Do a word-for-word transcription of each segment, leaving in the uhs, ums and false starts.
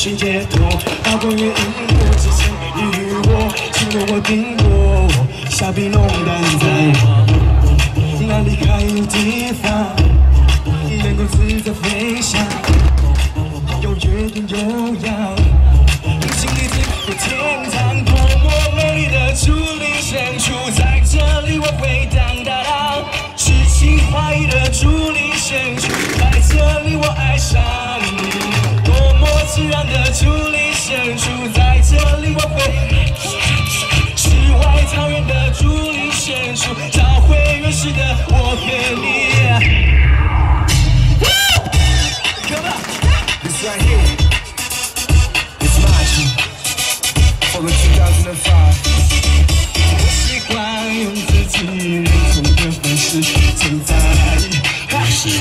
心解脱，好多原因我只是你与我，请了我定过，下笔弄淡在我，哪里还有地方能够自在飞翔？有约定有样，心里只有天堂，多么美丽的竹林深处，在这里我会荡荡荡，诗情画意的竹林深处，在这里我爱上你，多么自然的竹林深处，在这里我会世外桃源的竹林深处，找回原始的我和你。This right here is magic for the two thousand five。我习惯用自己认同的方式存在，细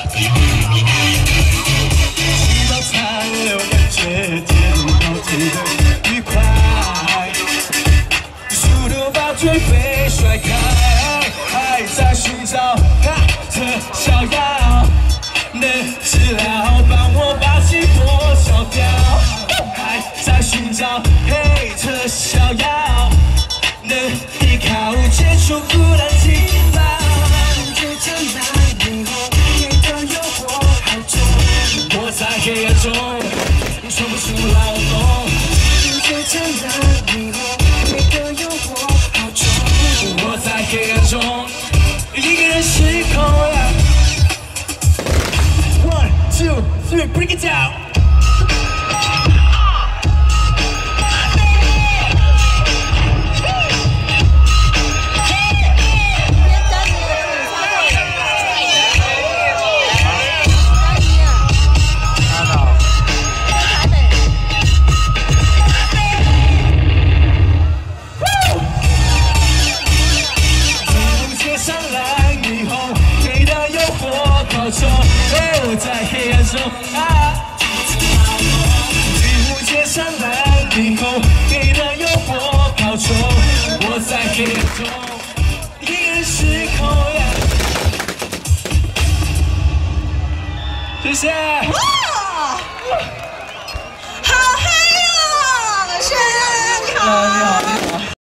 胞残留感觉渐倒退的愉快，速度把嘴被甩开，还在寻找特效药。能治疗，帮我把寂寞消掉，还在寻找黑特逍遥，能依靠解除孤单疲劳。最灿烂霓虹，你的诱惑好重，我在黑暗中说不出来懂。最灿烂霓虹，你的诱惑好重，我在黑暗中一个人失控。Two, three, break it down. 在黑暗中啊，剧目接上来以后，给的诱惑抛出，我在黑暗中一个人失控呀。谢谢。哇， 好嗨哦！轩，你好。 你好。